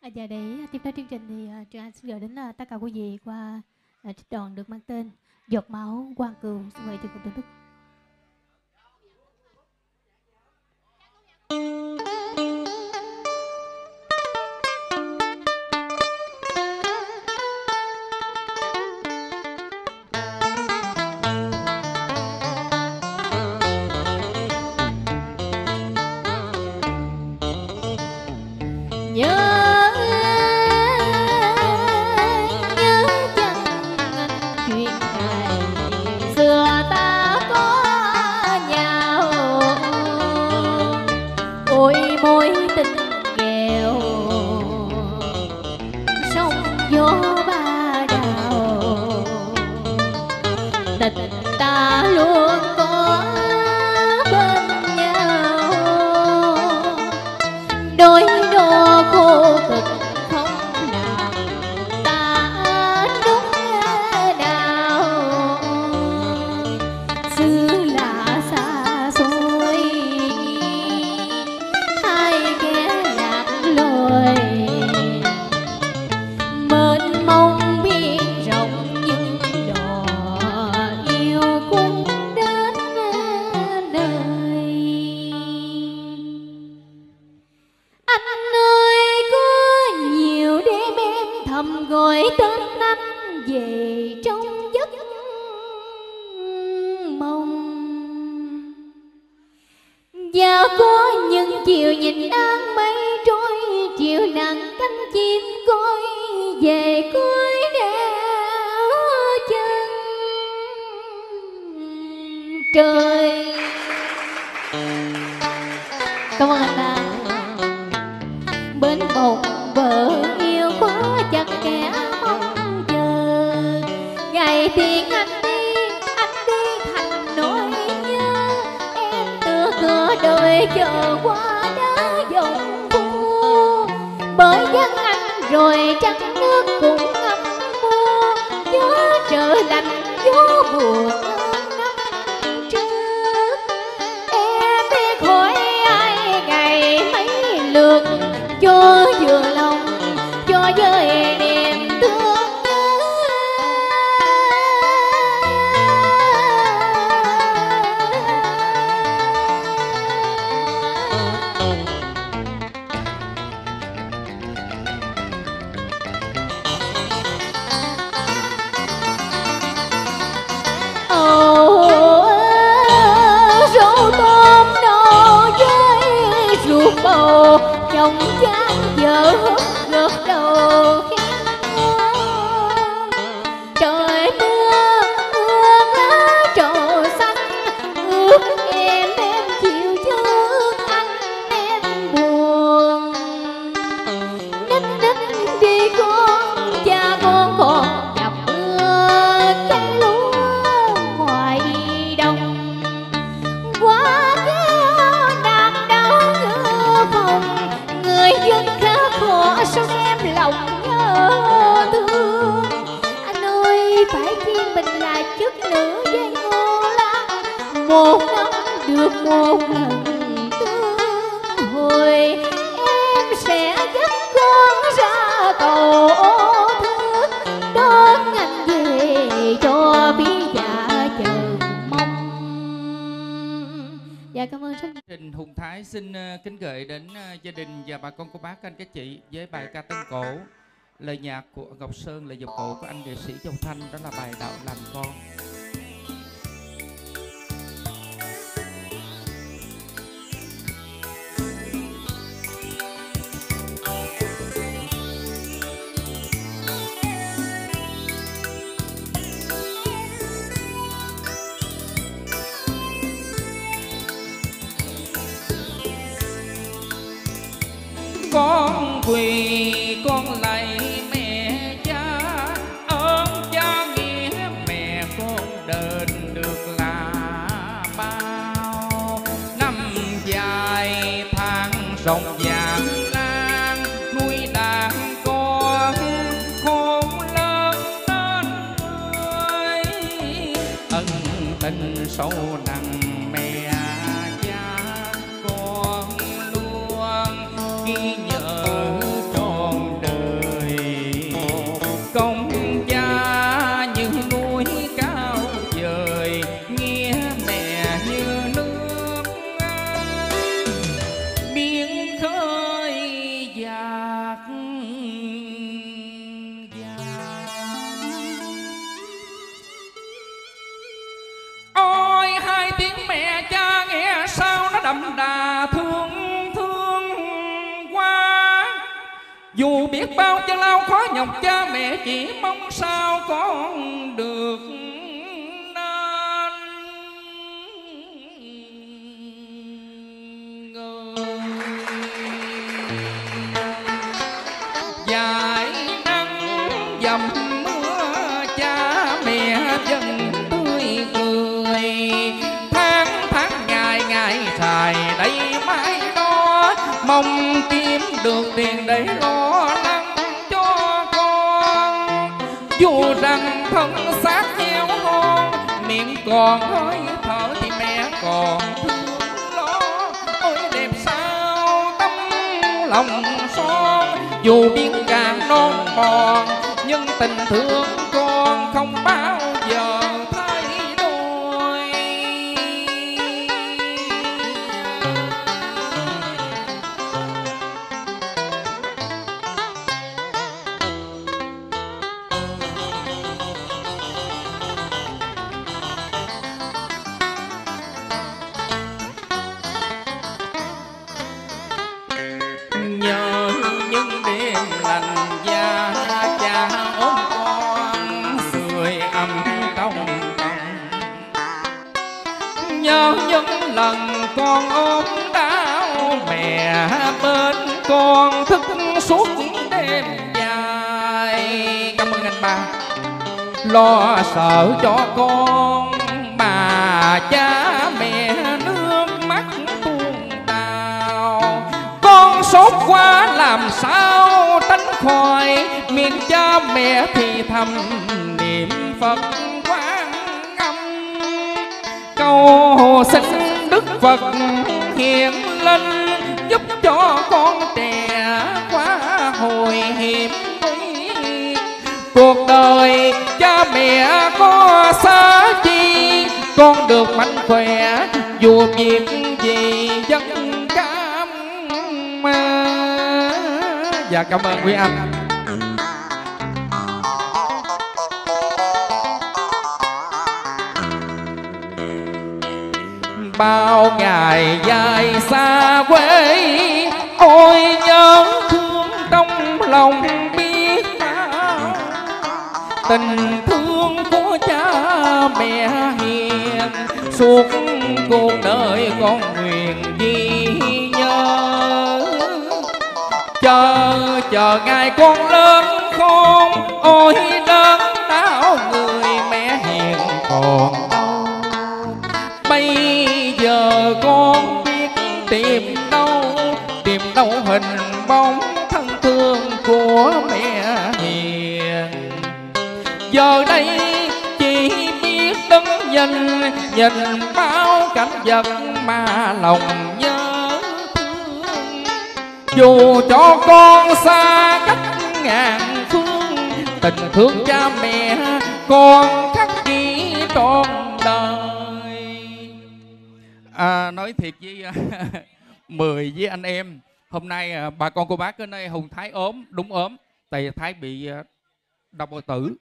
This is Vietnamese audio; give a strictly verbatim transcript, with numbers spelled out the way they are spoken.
À, và để tiếp theo chương trình thì uh, Trường Anh xin gửi đến uh, tất cả quý vị qua uh, trích đoạn được mang tên Giọt máu Quang Cừu. Xin mời Trường Quân Tử Đức. Nhớ tình ta luôn có bên nhau, đôi đô khô cực không làm ta đúng đau. Xứ lạ xa xôi hai kẻ lạc lối, mênh mông biển rộng nhưng đò yêu cũng đến nơi. Anh ơi có nhiều đêm em thầm gọi tên anh về trong giấc mộng, và có những chiều nhìn áng mây trôi, chiều nắng cánh chim coi về cuối đeo chân trời. Cảm ơn anh đã bên một vợ yêu có chặt kẻ mong chờ, ngày tiếng anh đi anh đi thành nỗi nhớ, em tựa cửa đời chờ qua đá dòng phố, bởi dân anh rồi trăng nước cũng ngâm mua, gió trở lạnh gió buồn năm trước. Em biết hỏi ai ngày mấy lượt cho vừa lòng cho với niềm thương nhớ. Ồ rau tôm nấu với ruột bầu, chồng chán vợ hớt gợt đầu khen ngon. Trời mưa ướt lá trầu xanh, ướt em em chịu chứ anh em buồn. Nít nít đi con, cha con còn chập mưa cây lúa ngoài đồng, quá kéo đàn đau ngựa phòng, người dân khá khổ sao em lòng nhớ thương. Anh ơi phải chi mình là chức nữ với ngô la, một năm được một lần tương hồi, em sẽ dắt con ra cầu ô thước, đón anh về cho biết dạ chờ mong. Dạ cảm ơn rất nhiều. Trình Hùng Thái xin uh, kính gửi đến uh, gia đình và bà con cô bác các anh các chị với bài ca tân cổ, lời nhạc của Ngọc Sơn, lời giọng cổ của anh nghệ sĩ Châu Thanh, đó là bài Đạo Làm Con. Con quỳ con lạy mẹ cha, ơn cha nghĩa mẹ con đền được là bao. Năm dài tháng rộng vàng lan, nuôi đàn con khôn lớn nên người, ân tình sâu nặng mẹ cha con luôn ghi nhớ trọn Dù biết bao gian lao khó nhọc, cha mẹ chỉ mong sao con được dài nắng dầm mưa, cha mẹ vẫn tươi cười. Tháng tháng ngày ngày xài đây mãi đó, mong kiếm được tiền để lo lắng cho con. Dù rằng thân xác héo hon, miệng còn hơi thở thì mẹ còn thương lo. Ôi đẹp sao tấm lòng son, dù biết càng non mòn nhưng tình thương con không bao giờ thay đổi. Nhớ những đêm lành da cha ôm con sưởi ấm trong lòng. Nhớ những lần con ốm đau, mẹ bên con thức suốt đêm dài. Cảm ơn anh ba. Lo sợ cho con mà cha mẹ nước mắt tuôn trào. Con sốt quá làm sao tránh khỏi, miệng cha mẹ thì thầm niệm Phật Quan Âm. Cầu xin Đức Phật hiện lên, giúp cho con trẻ qua hồi hiểm nguy. Cuộc đời cha mẹ có xa chi, con được mạnh khỏe dù việc gì vẫn cảm. Dạ cảm ơn quý anh. Bao ngày dài xa quê, ôi nhớ thương trong lòng biết bao. Tình thương của cha mẹ hiền, suốt cuộc đời con nguyện ghi nhớ. Chờ chờ ngày con lớn khôn, ôi lớn đau người mẹ hiền còn đâu. Bây giờ con biết tìm đâu, tìm đâu hình bóng thân thương của mẹ hiền. Giờ đây chỉ biết đứng nhìn, nhìn bao cảnh vật mà lòng nhớ thương. Dù cho con xa cách ngàn phương, tình thương cha mẹ con khắc ghi trọn đời. À, nói thiệt với mười với anh em, hôm nay bà con cô bác ở nơi Hùng Thái ốm, đúng ốm, tại Thái bị đau bao tử.